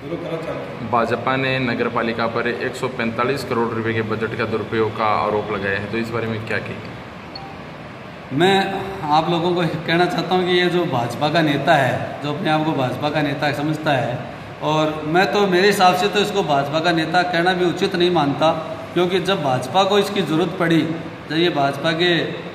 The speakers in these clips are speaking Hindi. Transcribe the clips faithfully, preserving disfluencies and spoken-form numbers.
भाजपा ने नगर पालिका पर एक सौ पैंतालीस करोड़ रुपए के बजट का दुरुपयोग का आरोप लगाया है, तो इस बारे में क्या कहेंगे? मैं आप लोगों को कहना चाहता हूं कि ये जो भाजपा का नेता है, जो अपने आप को भाजपा का नेता समझता है, और मैं तो मेरे हिसाब से तो इसको भाजपा का नेता कहना भी उचित नहीं मानता, क्योंकि जब भाजपा को इसकी ज़रूरत पड़ी, जब ये भाजपा के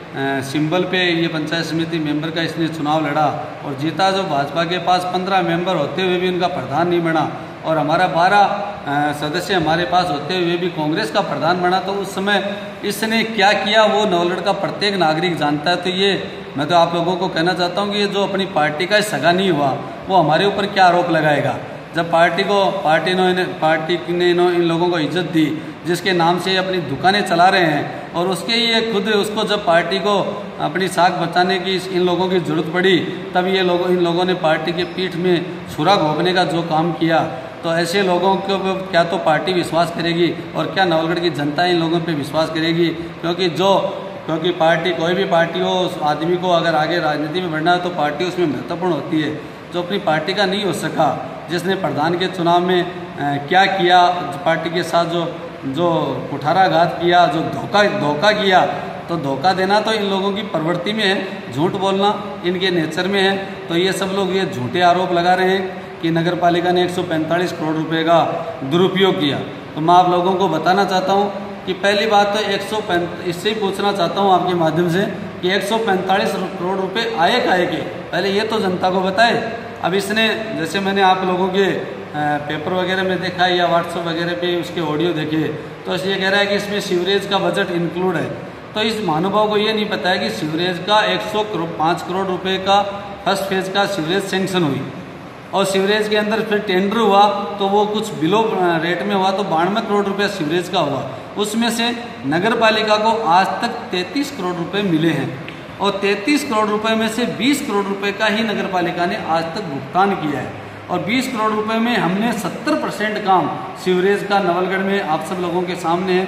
सिंबल पे ये पंचायत समिति मेंबर का इसने चुनाव लड़ा और जीता, जो भाजपा के पास पंद्रह मेंबर होते हुए भी उनका प्रधान नहीं बना और हमारा बारह सदस्य हमारे पास होते हुए भी कांग्रेस का प्रधान बना, तो उस समय इसने क्या किया वो नवलगढ़ का प्रत्येक नागरिक जानता है। तो ये मैं तो आप लोगों को कहना चाहता हूँ कि ये जो अपनी पार्टी का सगा नहीं हुआ वो हमारे ऊपर क्या आरोप लगाएगा। जब पार्टी को पार्टी ने पार्टी ने इन लोगों को इज्जत दी, जिसके नाम से अपनी दुकानें चला रहे हैं, और उसके ये खुद उसको जब पार्टी को अपनी साख बचाने की इन लोगों की ज़रूरत पड़ी, तब ये लोगों इन लोगों ने पार्टी के पीठ में छुरा घोंपने का जो काम किया, तो ऐसे लोगों को क्या तो पार्टी विश्वास करेगी और क्या नवलगढ़ की जनता इन लोगों पे विश्वास करेगी। क्योंकि जो क्योंकि पार्टी कोई भी पार्टी हो, उस आदमी को अगर आगे राजनीति में बढ़ना है तो पार्टी उसमें महत्वपूर्ण होती है। जो अपनी पार्टी का नहीं हो सका, जिसने प्रधान के चुनाव में आ, क्या किया, पार्टी के साथ जो जो कुठाराघात किया, जो धोखा धोखा किया, तो धोखा देना तो इन लोगों की प्रवृत्ति में है, झूठ बोलना इनके नेचर में है। तो ये सब लोग ये झूठे आरोप लगा रहे हैं कि नगर पालिका ने एक सौ पैंतालीस करोड़ रुपए का दुरुपयोग किया। तो मैं आप लोगों को बताना चाहता हूँ कि पहली बात तो एक सौ पैंत इससे ही पूछना चाहता हूँ आपके माध्यम से कि एक सौ पैंतालीस करोड़ रुपए आए काहे के, पहले ये तो जनता को बताए। अब इसने, जैसे मैंने आप लोगों के पेपर वगैरह में देखा या व्हाट्सएप वगैरह पे उसके ऑडियो देखे, तो ये कह रहा है कि इसमें सीवरेज का बजट इंक्लूड है। तो इस महानुभाव को ये नहीं पता है कि सीवरेज का एक सौ करोड़ पाँच करोड़ रुपए का फर्स्ट फेज का सीवरेज सेंक्शन हुई, और सीवरेज के अंदर फिर टेंडर हुआ तो वो कुछ बिलो रेट में हुआ, तो बानवे करोड़ रुपए सीवरेज का हुआ। उसमें से नगर पालिका को आज तक तैंतीस करोड़ रुपए मिले हैं, और तैंतीस करोड़ रुपए में से बीस करोड़ रुपए का ही नगर पालिका ने आज तक भुगतान किया है, और बीस करोड़ रुपए में हमने सत्तर परसेंट काम सीवरेज का नवलगढ़ में आप सब लोगों के सामने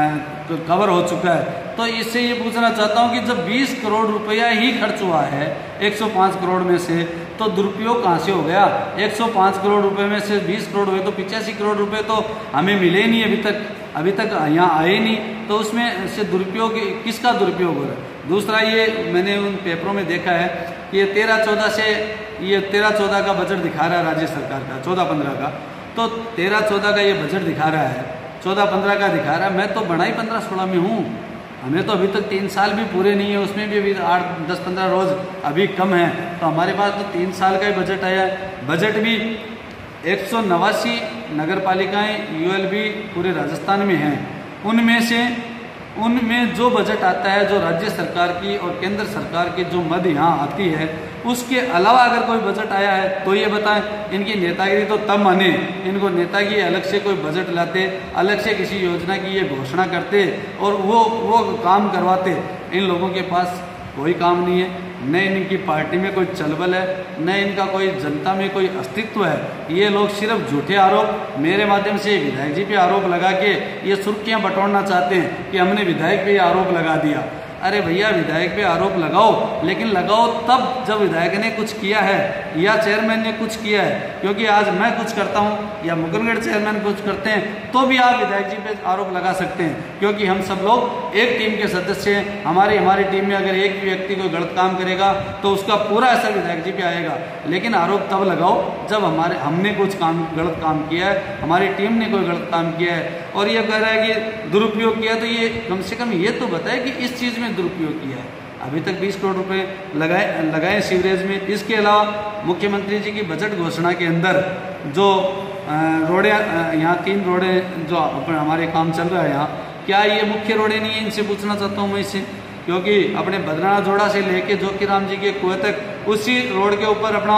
कवर हो चुका है। तो इससे ये पूछना चाहता हूँ कि जब बीस करोड़ रुपया ही खर्च हुआ है एक सौ पाँच करोड़ में से, तो दुरुपयोग कहाँ से हो गया? एक सौ पाँच करोड़ रुपए में से बीस करोड़ हुए तो पिचासी करोड़ रुपए तो हमें मिले नहीं अभी तक, अभी तक यहाँ आए नहीं, तो उसमें से दुरुपयोग किसका दुरुपयोग हो रहा है? दूसरा, ये मैंने उन पेपरों में देखा है कि ये तेरह चौदह से ये तेरह चौदह का बजट दिखा रहा है राज्य सरकार का, चौदह पंद्रह का, तो तेरह चौदह का ये बजट दिखा रहा है, चौदह पंद्रह का दिखा रहा है। मैं तो बड़ा ही पंद्रह सोलह में हूँ, हमें तो अभी तक तीन साल भी पूरे नहीं है, उसमें भी अभी आठ दस पंद्रह रोज अभी कम है, तो हमारे पास तो तीन साल का ही बजट आया है। बजट भी एक सौ नवासी नगर पालिकाएँ यूएलबी पूरे राजस्थान में हैं, उनमें से उनमें जो बजट आता है, जो राज्य सरकार की और केंद्र सरकार की जो मद यहाँ आती है, उसके अलावा अगर कोई बजट आया है तो ये बताएं। इनकी नेतागिरी तो तब माने, इनको नेतागिरी अलग से कोई बजट लाते, अलग से किसी योजना की ये घोषणा करते और वो वो काम करवाते। इन लोगों के पास कोई काम नहीं है, न इनकी पार्टी में कोई चलबल है, न इनका कोई जनता में कोई अस्तित्व है। ये लोग सिर्फ झूठे आरोप मेरे माध्यम से विधायक जी पे आरोप लगा के ये सुर्खियां बटोरना चाहते हैं कि हमने विधायक पे आरोप लगा दिया। अरे भैया, विधायक पे आरोप लगाओ, लेकिन लगाओ तब जब विधायक ने कुछ किया है या चेयरमैन ने कुछ किया है। क्योंकि आज मैं कुछ करता हूँ या मुकुंदगढ़ चेयरमैन कुछ करते हैं तो भी आप विधायक जी पे आरोप लगा सकते हैं, क्योंकि हम सब लोग एक टीम के सदस्य हैं। हमारी हमारी टीम में अगर एक भी व्यक्ति कोई गलत काम करेगा तो उसका पूरा असर विधायक जी पे आएगा। लेकिन आरोप तब लगाओ जब हमारे हमने कुछ काम गलत काम किया है, हमारी टीम ने कोई गलत काम किया है। और ये कह रहा है कि दुरुपयोग किया, तो ये कम से कम ये तो बताए कि इस चीज़ में दुरुपयोग किया है। अभी तक बीस करोड़ रुपए लगाए लगाए सीवरेज में। इसके अलावा मुख्यमंत्री जी की बजट घोषणा के अंदर जो रोडें यहाँ तीन रोडें जो अपने हमारे काम चल रहा है यहाँ, क्या ये मुख्य रोडें नहीं है? इनसे पूछना चाहता हूँ मैं इससे, क्योंकि अपने बद्रनाथ जोड़ा से लेके जोकीराम जी के कुएं तक उसी रोड के ऊपर अपना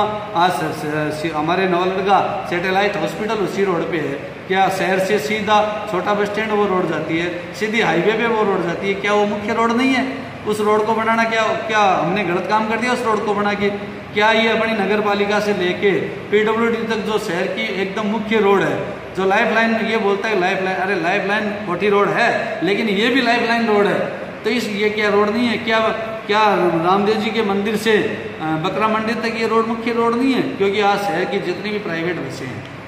आज हमारे नवलगढ़ का सैटेलाइट हॉस्पिटल उसी रोड पे है। क्या शहर से सीधा छोटा बस स्टैंड वो रोड जाती है, सीधी हाईवे पे वो रोड जाती है, क्या वो मुख्य रोड नहीं है? उस रोड को बनाना क्या क्या हमने गलत काम कर दिया उस रोड को बना के? क्या ये अपनी नगर पालिका से लेके पीडब्ल्यूडी तक जो शहर की एकदम मुख्य रोड है, जो लाइफ लाइन, ये बोलता है लाइफ लाइन, अरे लाइफ लाइन कोठी रोड है, लेकिन ये भी लाइफ लाइन रोड है, तो इस ये क्या रोड नहीं है? क्या क्या रामदेव जी के मंदिर से बकरा मंडी तक ये रोड मुख्य रोड नहीं है? क्योंकि आज शहर की जितनी भी प्राइवेट बसें हैं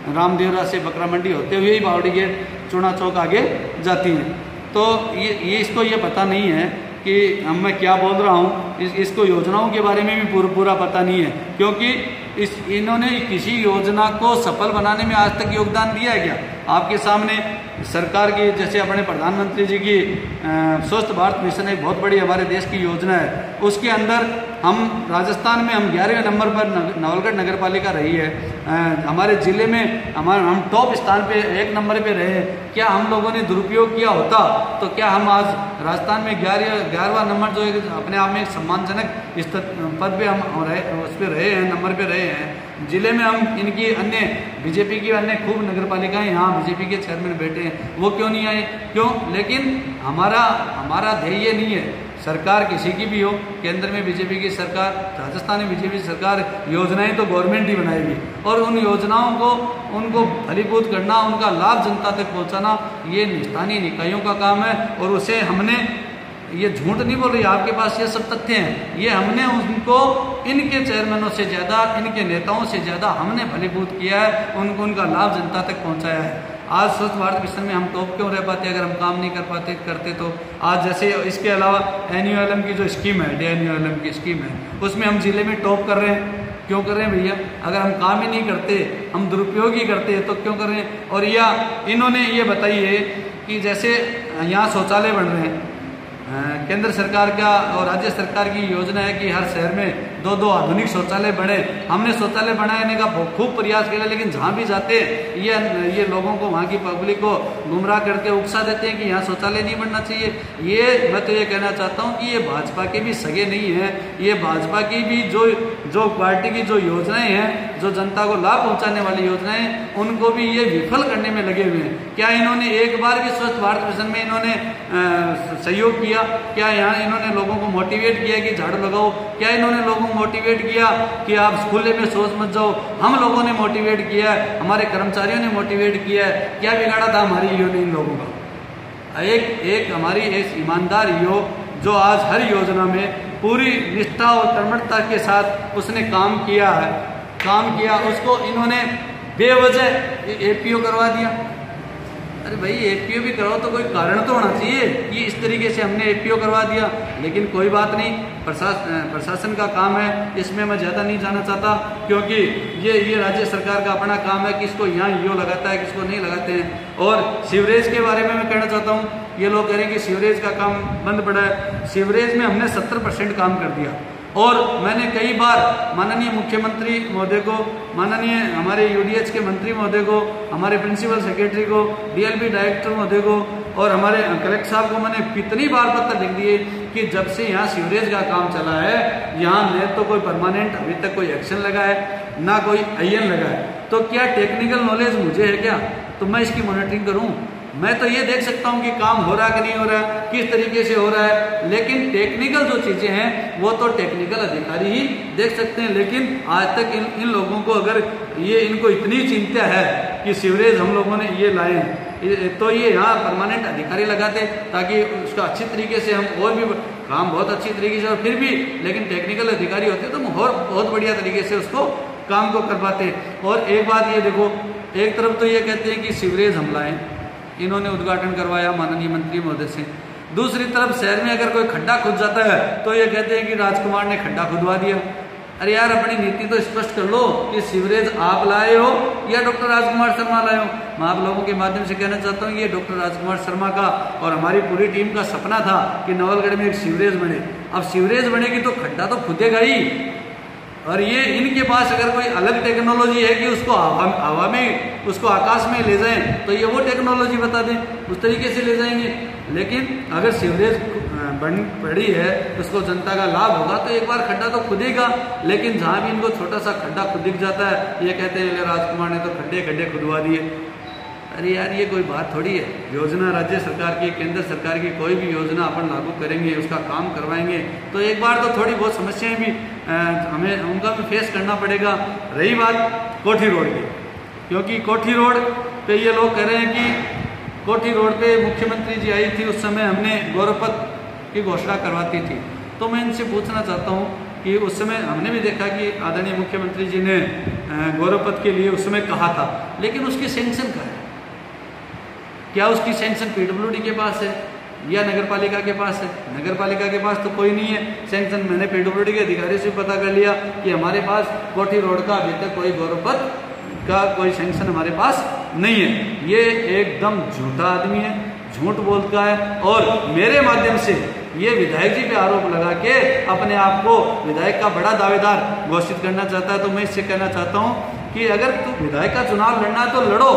रामदेवरा से बकरा मंडी होते हुए ही बावड़ी गेट चूना चौक आगे जाती हैं। तो ये ये इसको ये पता नहीं है कि हम मैं क्या बोल रहा हूँ, इस, इसको योजनाओं के बारे में भी पूरा पूरा पता नहीं है, क्योंकि इस इन्होंने किसी योजना को सफल बनाने में आज तक योगदान दिया है क्या? आपके सामने सरकार की, जैसे अपने प्रधानमंत्री जी की स्वच्छ भारत मिशन एक बहुत बड़ी हमारे देश की योजना है, उसके अंदर हम राजस्थान में हम ग्यारहवें नंबर पर नवलगढ़ नगर पालिका रही है। आ, हमारे ज़िले में हमारे हम टॉप स्थान पे एक नंबर पे रहे। क्या हम लोगों ने दुरुपयोग किया होता तो क्या हम आज राजस्थान में ग्यारह ग्यारहवा नंबर जो एक अपने आप में एक सम्मानजनक इस पद पे हम रहे उस पर रहे हैं, नंबर पे रहे हैं। ज़िले में हम इनकी अन्य बीजेपी की अन्य खूब नगर पालिकाएँ यहाँ बीजेपी के चेयरमैन बैठे हैं, वो क्यों नहीं आए? क्यों? लेकिन हमारा हमारा ध्येय ये नहीं है, सरकार किसी की भी हो, केंद्र में बीजेपी की सरकार, राजस्थान में बीजेपी की सरकार, योजनाएं तो गवर्नमेंट ही बनाएगी और उन योजनाओं को उनको फलीभूत करना, उनका लाभ जनता तक पहुंचाना, ये स्थानीय निकायों का काम है। और उसे हमने, ये झूठ नहीं बोल रही, आपके पास ये सब तथ्य हैं, ये हमने उनको इनके चेयरमैनों से ज़्यादा, इनके नेताओं से ज़्यादा हमने फलीभूत किया है, उनको उनका लाभ जनता तक पहुँचाया है। आज स्वच्छ भारत मिशन में हम टॉप क्यों रह पाते अगर हम काम नहीं कर पाते करते तो? आज जैसे इसके अलावा एन यू एल एम की जो स्कीम है, D N U L M की स्कीम है, उसमें हम जिले में टॉप कर रहे हैं। क्यों कर रहे हैं भैया? अगर हम काम ही नहीं करते, हम दुरुपयोग ही करते तो क्यों कर रहे हैं? और या इन्होंने ये बताइए कि जैसे यहाँ शौचालय बन रहे हैं, केंद्र सरकार का और राज्य सरकार की योजना है कि हर शहर में दो दो आधुनिक शौचालय बने। हमने शौचालय बनाने का खूब प्रयास किया, लेकिन जहाँ भी जाते हैं ये ये लोगों को, वहाँ की पब्लिक को गुमराह करके उकसा देते हैं कि यहाँ शौचालय नहीं बनना चाहिए। ये मैं तो ये कहना चाहता हूँ कि ये भाजपा के भी सगे नहीं हैं, ये भाजपा की भी जो जो पार्टी की जो योजनाएं हैं, जो जनता को लाभ पहुँचाने वाली योजनाएं, उनको भी ये विफल करने में लगे हुए हैं। क्या इन्होंने एक बार भी स्वच्छ भारत मिशन में इन्होंने सहयोग किया? क्या यहाँ इन्होंने लोगों को मोटिवेट किया कि झाड़ू लगाओ? क्या इन्होंने लोगों को मोटिवेट किया कि आप खुले में शौच मत जाओ? हम लोगों ने मोटिवेट किया है, हमारे कर्मचारियों ने मोटिवेट किया है। क्या बिगाड़ा था हमारी यूनियन इन लोगों का? एक एक हमारी एक ईमानदार यो जो आज हर योजना में पूरी निष्ठा और कर्मठता के साथ उसने काम किया है, काम किया, उसको इन्होंने बेवजह एपीओ करवा दिया। अरे भाई एपीओ भी कराओ तो कोई कारण तो होना चाहिए कि इस तरीके से हमने एपीओ करवा दिया। लेकिन कोई बात नहीं, प्रशासन प्रशासन का काम है, इसमें मैं ज़्यादा नहीं जाना चाहता, क्योंकि ये ये राज्य सरकार का अपना काम है, किसको यहाँ यो लगाता है, किसको नहीं लगाते हैं। और सीवरेज के बारे में मैं कहना चाहता हूँ, ये लोग कह रहे हैं कि सीवरेज का काम बंद पड़ा है। सीवरेज में हमने सत्तर परसेंट काम कर दिया और मैंने कई बार माननीय मुख्यमंत्री महोदय को, माननीय हमारे यूडीएच के मंत्री महोदय को, हमारे प्रिंसिपल सेक्रेटरी को, डीएलपी डायरेक्टर महोदय को और हमारे कलेक्टर साहब को मैंने कितनी बार पत्र लिख दिए कि जब से यहाँ सीवरेज का काम चला है, यहाँ न तो कोई परमानेंट अभी तक कोई एक्शन लगा है, ना कोई आईएन लगा है। तो क्या टेक्निकल नॉलेज मुझे है क्या? तो मैं इसकी मॉनिटरिंग करूँ? मैं तो ये देख सकता हूँ कि काम हो रहा है कि नहीं हो रहा है, किस तरीके से हो रहा है, लेकिन टेक्निकल जो चीज़ें हैं वो तो टेक्निकल अधिकारी ही देख सकते हैं। लेकिन आज तक इन इन लोगों को अगर ये इनको इतनी चिंता है कि सीवरेज हम लोगों ने ये लाए हैं, तो ये यहाँ परमानेंट अधिकारी लगाते ताकि उसका अच्छी तरीके से हम और भी काम बहुत अच्छी तरीके से, और फिर भी लेकिन टेक्निकल अधिकारी होते तो हम और बहुत बढ़िया तरीके से उसको काम को करवाते। और एक बात ये देखो, एक तरफ तो ये कहते हैं कि सीवरेज हम लाएँ, इन्होंने उद्घाटन करवाया माननीय मंत्री महोदय से, दूसरी तरफ शहर में अगर कोई खड्डा खुद जाता है तो ये कहते हैं कि राजकुमार ने खड्डा खुदवा दिया। अरे यार, अपनी नीति तो स्पष्ट कर लो कि सीवरेज आप लाए हो या डॉक्टर राजकुमार शर्मा लाए हो। मैं आप लोगों के माध्यम से कहना चाहता हूँ, ये डॉक्टर राजकुमार शर्मा का और हमारी पूरी टीम का सपना था कि नवलगढ़ में एक सीवरेज बने। अब सीवरेज बनेगी तो खड्डा तो खुदेगा ही, और ये इनके पास अगर कोई अलग टेक्नोलॉजी है कि उसको हवा में, उसको आकाश में ले जाएं, तो ये वो टेक्नोलॉजी बता दें, उस तरीके से ले जाएंगे। लेकिन अगर सीवरेज बन पड़ी है, उसको जनता का लाभ होगा, तो एक बार खड्डा तो खुदेगा। लेकिन जहाँ भी इनको छोटा सा खड्डा खुद दिख जाता है, ये कहते हैं राजकुमार ने तो खड्डे खड्डे खुदवा दिए। अरे यार, ये कोई बात थोड़ी है। योजना राज्य सरकार की, केंद्र सरकार की कोई भी योजना अपन लागू करेंगे, उसका काम करवाएंगे, तो एक बार तो थोड़ी बहुत समस्याएं भी आ, हमें उनका भी फेस करना पड़ेगा। रही बात कोठी रोड की, क्योंकि कोठी रोड पे ये लोग कह रहे हैं कि कोठी रोड पे मुख्यमंत्री जी आई थी, उस समय हमने गौरवपथ की घोषणा करवाती थी। तो मैं इनसे पूछना चाहता हूँ कि उस समय हमने भी देखा कि आदरणीय मुख्यमंत्री जी ने गौरव पथ के लिए उस समय कहा था, लेकिन उसकी सैंक्शन कहाँ है? क्या उसकी सैंक्शन पीडब्ल्यूडी के पास है या नगर पालिका के पास है? नगर पालिका के पास तो कोई नहीं है सैंक्शन। मैंने पीडब्ल्यूडी के अधिकारी से पता कर लिया कि हमारे पास कोठी रोड का अभी तक कोई गौरव पथ का कोई सैंक्शन हमारे पास नहीं है। ये एकदम झूठा आदमी है, झूठ बोलता है और मेरे माध्यम से ये विधायक जी पे आरोप लगा के अपने आप को विधायक का बड़ा दावेदार घोषित करना चाहता है। तो मैं इससे कहना चाहता हूँ कि अगर तू विधायक का चुनाव लड़ना है तो लड़ो।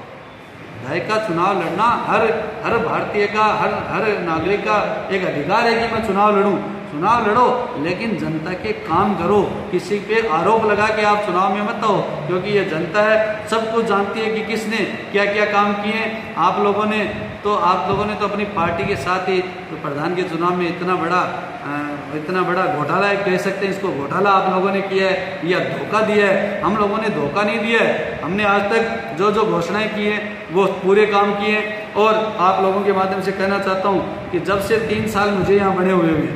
विधायक का चुनाव लड़ना हर हर भारतीय का, हर हर नागरिक का एक अधिकार है कि मैं चुनाव लड़ूं। चुनाव लड़ो लेकिन जनता के काम करो। किसी पे आरोप लगा के आप चुनाव में मत आओ, क्योंकि ये जनता है, सब कुछ जानती है कि किसने क्या क्या काम किए। आप लोगों ने तो आप लोगों ने तो अपनी पार्टी के साथ ही तो प्रधान के चुनाव में इतना बड़ा आ, इतना बड़ा घोटाला कह सकते हैं इसको, घोटाला आप लोगों ने किया है या धोखा दिया है। हम लोगों ने धोखा नहीं दिया है। हमने आज तक जो जो घोषणाएं की हैं वो पूरे काम किए। और आप लोगों के माध्यम से कहना चाहता हूँ कि जब से तीन साल मुझे यहाँ बने हुए हुए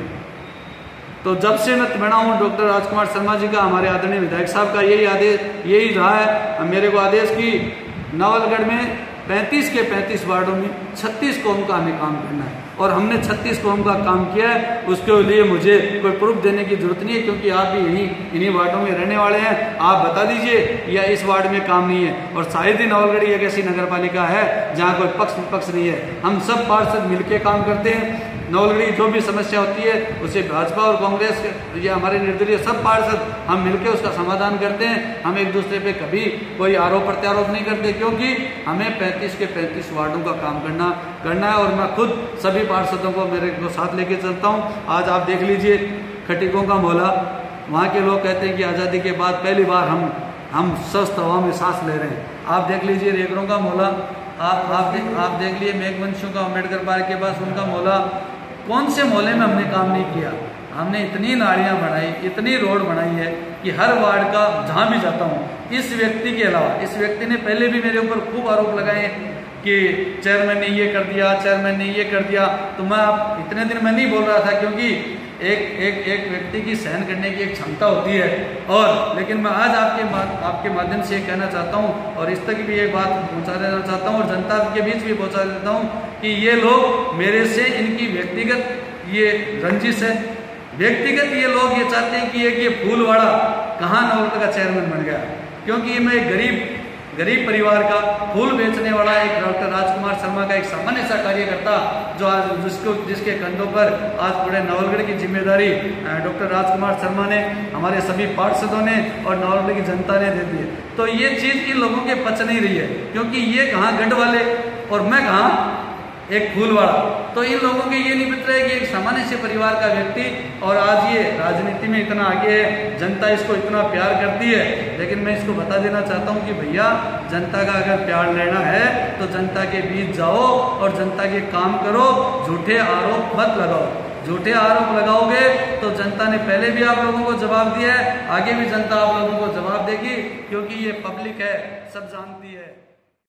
तो जब से मैं बना हूँ डॉक्टर राजकुमार शर्मा जी का, हमारे आदरणीय विधायक साहब का यही आदेश यही रहा है मेरे को आदेश की नवलगढ़ में पैंतीस के पैंतीस वार्डों में छत्तीस कौम का हमें काम करना है और हमने छत्तीस कौम का काम किया है। उसके लिए मुझे कोई प्रूफ देने की जरूरत नहीं है, क्योंकि आप भी यहीं इन्हीं वार्डों में रहने वाले हैं। आप बता दीजिए या इस वार्ड में काम नहीं है। और शायद ही नवलगढ़ एक ऐसी नगर पालिका है जहाँ कोई पक्ष विपक्ष नहीं है। हम सब पार्षद मिलकर काम करते हैं। नवलगढ़ जो भी समस्या होती है उसे भाजपा और कांग्रेस या हमारे निर्दलीय सब पार्षद हम मिलकर उसका समाधान करते हैं। हम एक दूसरे पे कभी कोई आरोप प्रत्यारोप नहीं करते, क्योंकि हमें पैंतीस के पैंतीस वार्डों का काम करना करना है। और मैं खुद सभी पार्षदों को मेरे को साथ लेके चलता हूँ। आज आप देख लीजिए खटीकों का मोहल्ला, वहाँ के लोग कहते हैं कि आज़ादी के बाद पहली बार हम हम स्वस्थ हवा में सांस ले रहे हैं। आप देख लीजिए रेगरों का मोहल्ला, आप आप देख आप देख लिए मेघवंशियों का अम्बेडकर पार्क के पास उनका मोहल्ला। कौन से मोहल्ले में हमने काम नहीं किया? हमने इतनी नालियाँ बनाई, इतनी रोड बनाई है कि हर वार्ड का जहाँ भी जाता हूँ, इस व्यक्ति के अलावा इस व्यक्ति ने पहले भी मेरे ऊपर खूब आरोप लगाए कि चेयरमैन ने ये कर दिया, चेयरमैन ने ये कर दिया। तो मैं आप इतने दिन मैं नहीं बोल रहा था, क्योंकि एक एक एक व्यक्ति की सहन करने की एक क्षमता होती है। और लेकिन मैं आज आपके आपके माध्यम से कहना चाहता हूँ और इस तक भी एक बात पहुँचा देना चाहता हूँ और जनता के बीच भी पहुँचा देता हूँ कि ये लोग मेरे से इनकी व्यक्तिगत ये रंजिश है। व्यक्तिगत ये लोग ये चाहते हैं कि एक ये फूलवाड़ा कहाँ नवलगढ़ का चेयरमैन बन गया, क्योंकि मैं एक गरीब गरीब परिवार का फूल बेचने वाला एक डॉक्टर राजकुमार शर्मा का एक सामान्य सा कार्यकर्ता जो आज जिसको जिसके कंधों पर आज पूरे नवलगढ़ की जिम्मेदारी डॉक्टर राजकुमार शर्मा ने, हमारे सभी पार्षदों ने और नवलगढ़ की जनता ने दे दी है। तो ये चीज़ इन लोगों के पच नहीं रही है, क्योंकि ये कहाँ गढ़ वाले और मैं कहाँ एक फूलवाड़ा। तो इन लोगों के ये नहीं मित्र है कि एक सामान्य से परिवार का व्यक्ति और आज ये राजनीति में इतना आगे है, जनता इसको इतना प्यार करती है। लेकिन मैं इसको बता देना चाहता हूँ कि भैया जनता का अगर प्यार लेना है तो जनता के बीच जाओ और जनता के काम करो, झूठे आरोप मत लगाओ। झूठे आरोप लगाओगे तो जनता ने पहले भी आप लोगों को जवाब दिया है, आगे भी जनता आप लोगों को जवाब देगी, क्योंकि ये पब्लिक है, सब जानती है।